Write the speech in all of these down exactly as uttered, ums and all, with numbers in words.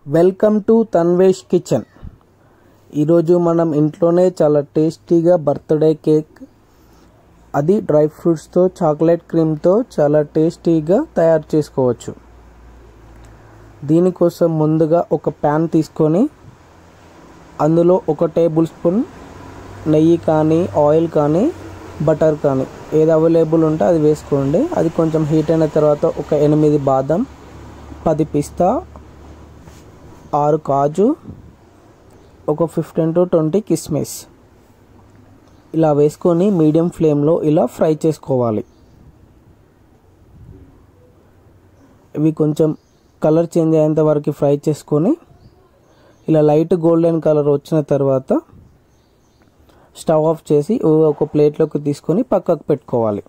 Welcome to Tanvesh kitchen. ఈరోజు మనం ఇంట్లోనే చాలా టేస్టీగా బర్త్డే కేక్, అది డ్రై ఫ్రూట్స్తో చాక్లెట్ క్రీమ్తో చాలా టేస్టీగా తయారు చేసుకోవచ్చు. దీనికోసం ముందుగా ఒక ప్యాన్ తీసుకొని అందులో ఒక టేబుల్ స్పూన్ నెయ్యి కానీ ఆయిల్ కానీ బటర్ కానీ ఏది అవైలబుల్ ఉంటే అది వేసుకోండి. అది కొంచెం హీట్ అయిన తర్వాత ఒక ఎనిమిది బాదం, పది పిస్తా, ఆరు కాజు, ఒక ఫిఫ్టీన్ టు ట్వంటీ కిస్మిస్ ఇలా వేసుకొని మీడియం ఫ్లేమ్లో ఇలా ఫ్రై చేసుకోవాలి. ఇవి కొంచెం కలర్ చేంజ్ అయ్యేంత వరకు ఫ్రై చేసుకొని ఇలా లైట్ గోల్డెన్ కలర్ వచ్చిన తర్వాత స్టవ్ ఆఫ్ చేసి ఒక ప్లేట్లోకి తీసుకొని పక్కకు పెట్టుకోవాలి.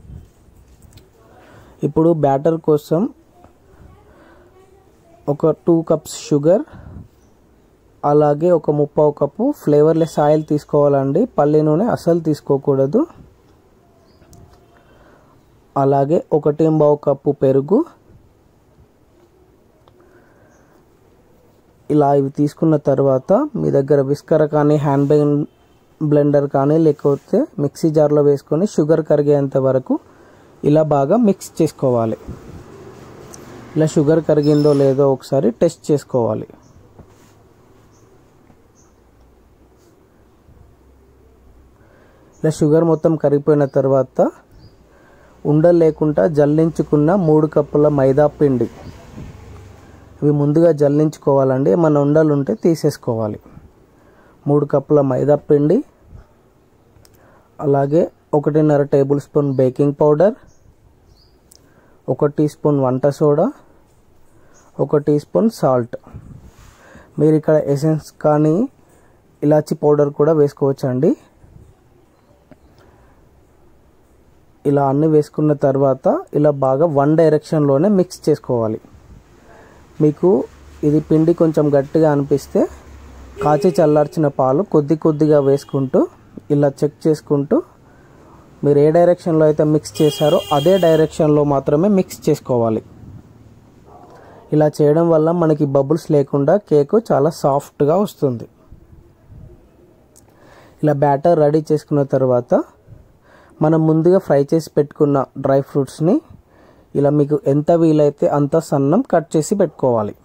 ఇప్పుడు బ్యాటర్ కోసం ఒక టూ కప్స్ షుగర్, అలాగే ఒక ముప్పావు కప్పు ఫ్లేవర్లెస్ ఆయిల్ తీసుకోవాలండి. పల్లి నూనె అసలు తీసుకోకూడదు. అలాగే ఒకటి పావు కప్పు పెరుగు. ఇలా ఇవి తీసుకున్న తర్వాత మీ దగ్గర విస్కర్ కానీ హ్యాండ్ బ్లెండర్ కానీ లేకపోతే మిక్సీ జార్లో వేసుకొని షుగర్ కరిగేంత వరకు ఇలా బాగా మిక్స్ చేసుకోవాలి. ఇలా షుగర్ కరిగిందో లేదో ఒకసారి టెస్ట్ చేసుకోవాలి. ఇలా షుగర్ మొత్తం కరిగిపోయిన తర్వాత ఉండలు లేకుండా జల్లించుకున్న మూడు కప్పుల మైదా పిండి, ఇవి ముందుగా జల్లించుకోవాలండి. మన ఉండలు ఉంటే తీసేసుకోవాలి. మూడు కప్పుల మైదా పిండి, అలాగే ఒకటిన్నర టేబుల్ స్పూన్ బేకింగ్ పౌడర్, ఒక టీ స్పూన్ వంట సోడా, ఒక టీ స్పూన్ సాల్ట్. మీరు ఇక్కడ ఎసెన్స్ కానీ ఇలాచీ పౌడర్ కూడా వేసుకోవచ్చండి. ఇలా అన్నీ వేసుకున్న తర్వాత ఇలా బాగా వన్ డైరెక్షన్లోనే మిక్స్ చేసుకోవాలి. మీకు ఇది పిండి కొంచెం గట్టిగా అనిపిస్తే కాచి చల్లార్చిన పాలు కొద్ది కొద్దిగా వేసుకుంటూ ఇలా చెక్ చేసుకుంటూ మీరు ఏ డైరెక్షన్లో అయితే మిక్స్ చేశారో అదే డైరెక్షన్లో మాత్రమే మిక్స్ చేసుకోవాలి. ఇలా చేయడం వల్ల మనకి బబుల్స్ లేకుండా కేక్ చాలా సాఫ్ట్గా వస్తుంది. ఇలా బ్యాటర్ రెడీ చేసుకున్న తర్వాత మనం ముందుగా ఫ్రై చేసి పెట్టుకున్న డ్రై ఫ్రూట్స్ని ఇలా మీకు ఎంత వీలైతే అంత సన్నం కట్ చేసి పెట్టుకోవాలి.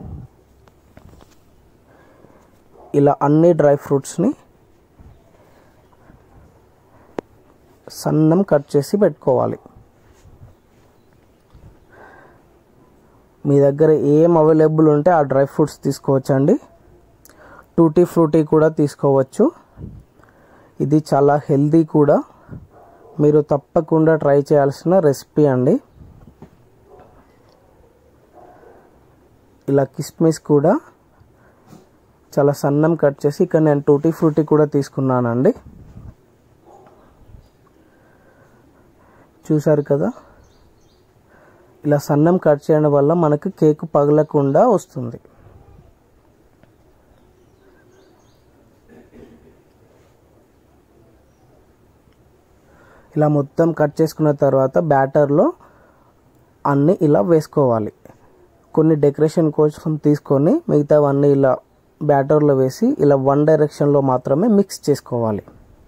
ఇలా అన్ని డ్రై ఫ్రూట్స్ని సన్నం కట్ చేసి పెట్టుకోవాలి. మీ దగ్గర ఏం అవైలబుల్ ఉంటే ఆ డ్రై ఫ్రూట్స్ తీసుకోవచ్చండి. టూటీ ఫ్రూటీ కూడా తీసుకోవచ్చు. ఇది చాలా హెల్దీ కూడా. మీరు తప్పకుండా ట్రై చేయాల్సిన రెసిపీ అండి. ఇలా కిస్మిస్ కూడా చాలా సన్నం కట్ చేసి ఇక్కడ నేను టూటీ ఫ్రూటీ కూడా తీసుకున్నానండి. చూసారు కదా, ఇలా సన్నం కట్ చేయడం వల్ల మనకు కేక్ పగలకుండా వస్తుంది. ఇలా మొత్తం కట్ చేసుకున్న తర్వాత బ్యాటర్లో అన్నీ ఇలా వేసుకోవాలి. కొన్ని డెకరేషన్ కోసం తీసుకొని మిగతావన్నీ ఇలా బ్యాటర్లో వేసి ఇలా వన్ డైరెక్షన్లో మాత్రమే మిక్స్ చేసుకోవాలి.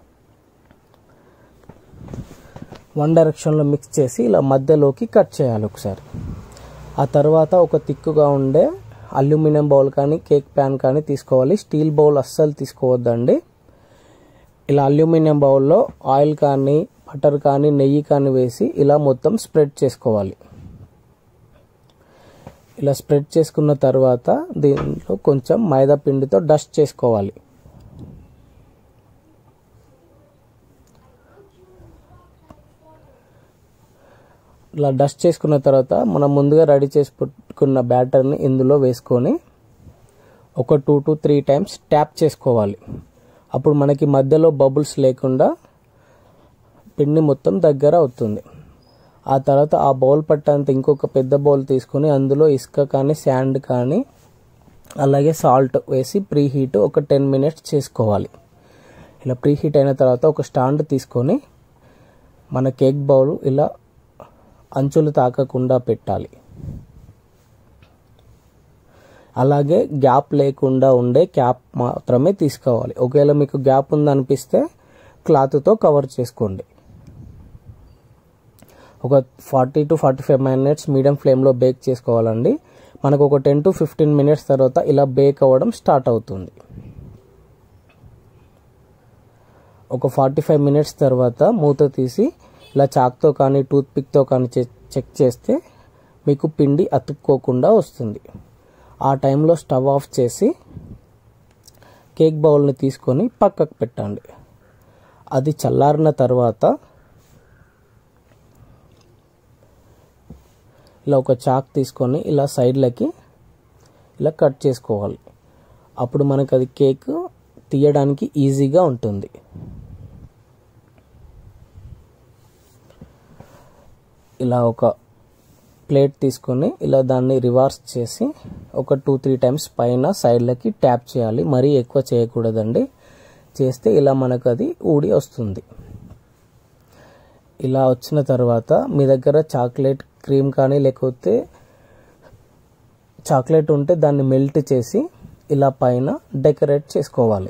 వన్ డైరెక్షన్లో మిక్స్ చేసి ఇలా మధ్యలోకి కట్ చేయాలి ఒకసారి. ఆ తర్వాత ఒక తిక్కుగా ఉండే అల్యూమినియం బౌల్ కానీ కేక్ ప్యాన్ కానీ తీసుకోవాలి. స్టీల్ బౌల్ అస్సలు తీసుకోవద్దండి. ఇలా అల్యూమినియం బౌల్లో ఆయిల్ కానీ బటర్ కానీ నెయ్యి కానీ వేసి ఇలా మొత్తం స్ప్రెడ్ చేసుకోవాలి. ఇలా స్ప్రెడ్ చేసుకున్న తర్వాత దీంట్లో కొంచెం మైదా పిండితో డస్ట్ చేసుకోవాలి. ఇలా డస్ట్ చేసుకున్న తర్వాత మనం ముందుగా రెడీ చేసి పెట్టుకున్న బ్యాటర్ని ఇందులో వేసుకొని ఒక two to three times tap చేసుకోవాలి. అప్పుడు మనకి మధ్యలో బబుల్స్ లేకుండా పిండి మొత్తం దగ్గర అవుతుంది. ఆ తర్వాత ఆ బౌల్ పట్టేంత ఇంకొక పెద్ద బౌల్ తీసుకొని అందులో ఇసుక కానీ శాండ్ కానీ అలాగే సాల్ట్ వేసి ప్రీ హీట్ ఒక టెన్ మినిట్స్ చేసుకోవాలి. ఇలా ప్రీ హీట్ అయిన తర్వాత ఒక స్టాండ్ తీసుకొని మన కేక్ బౌల్ ఇలా అంచులు తాకకుండా పెట్టాలి. అలాగే గ్యాప్ లేకుండా ఉండే క్యాప్ మాత్రమే తీసుకోవాలి. ఒకవేళ మీకు గ్యాప్ ఉందనిపిస్తే క్లాత్తో కవర్ చేసుకోండి. ఒక forty to forty five minutes medium ఫ్లేమ్లో బేక్ చేసుకోవాలండి. మనకు ఒక టెన్ టు ఫిఫ్టీన్ మినిట్స్ తర్వాత ఇలా బేక్ అవ్వడం స్టార్ట్ అవుతుంది. ఒక ఫార్టీ ఫైవ్ మినిట్స్ తర్వాత మూత తీసి ఇలా చాక్తో కానీ టూత్ పిక్తో కానీ చెక్ చేస్తే మీకు పిండి అతుక్కోకుండా వస్తుంది. ఆ టైంలో స్టవ్ ఆఫ్ చేసి కేక్ బౌల్ని తీసుకొని పక్కకు పెట్టండి. అది చల్లారిన తర్వాత ఇలా ఒక చాక్ తీసుకొని ఇలా సైడ్లకి ఇలా కట్ చేసుకోవాలి. అప్పుడు మనకు అది కేక్ తీయడానికి ఈజీగా ఉంటుంది. ఇలా ఒక ప్లేట్ తీసుకొని ఇలా దాన్ని రివర్స్ చేసి ఒక టూ త్రీ టైమ్స్ పైన సైడ్లకి ట్యాప్ చేయాలి. మరీ ఎక్కువ చేయకూడదండి. చేస్తే ఇలా మనకు అది ఊడి వస్తుంది. ఇలా వచ్చిన తర్వాత మీ దగ్గర చాక్లెట్ క్రీమ్ కానీ లేకపోతే చాక్లెట్ ఉంటే దాన్ని మెల్ట్ చేసి ఇలా పైన డెకరేట్ చేసుకోవాలి.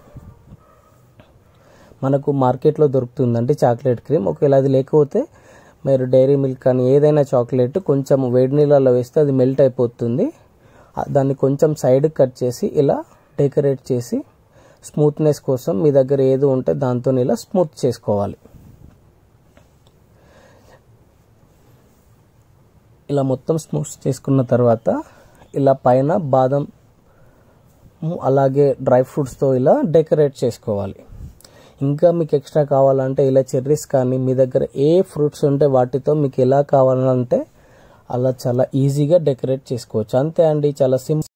మనకు మార్కెట్లో దొరుకుతుందండి చాక్లెట్ క్రీమ్. ఒకవేళ అది లేకపోతే మీరు డైరీ మిల్క్ కానీ ఏదైనా చాక్లెట్ కొంచెం వేడి నీళ్ళలో వేస్తే అది మెల్ట్ అయిపోతుంది. దాన్ని కొంచెం సైడ్ కట్ చేసి ఇలా డెకరేట్ చేసి స్మూత్నెస్ కోసం మీ దగ్గర ఏది ఉంటే దాంతో ఇలా స్మూత్ చేసుకోవాలి. ఇలా మొత్తం స్మూత్ చేసుకున్న తర్వాత ఇలా పైన బాదం అలాగే డ్రై ఫ్రూట్స్తో ఇలా డెకరేట్ చేసుకోవాలి. ఇంకా మీకు ఎక్స్ట్రా కావాలంటే ఇలా చెర్రీస్ కానీ మీ దగ్గర ఏ ఫ్రూట్స్ ఉంటే వాటితో మీకు ఎలా కావాలంటే అలా చాలా ఈజీగా డెకరేట్ చేసుకోవచ్చు. అంతే అండి, చాలా సింపుల్.